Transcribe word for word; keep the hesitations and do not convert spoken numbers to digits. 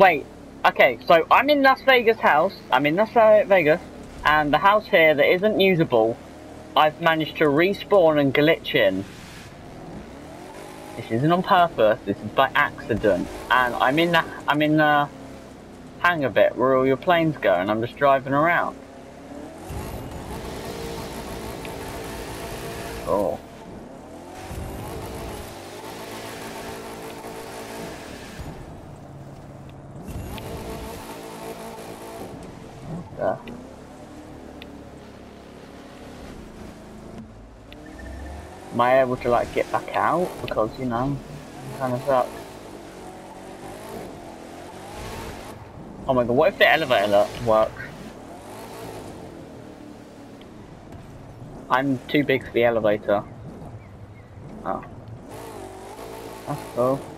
Wait, okay, so I'm in Las Vegas house, I'm in Las Vegas, and the house here that isn't usable, I've managed to respawn and glitch in. This isn't on purpose, this is by accident, and I'm in the, I'm in the hangar bit where all your planes go, and I'm just driving around. Oh. Uh, am I able to like get back out? Because, you know, kind of sucks. Oh my god, what if the elevator works? I'm too big for the elevator. Oh. That's cool.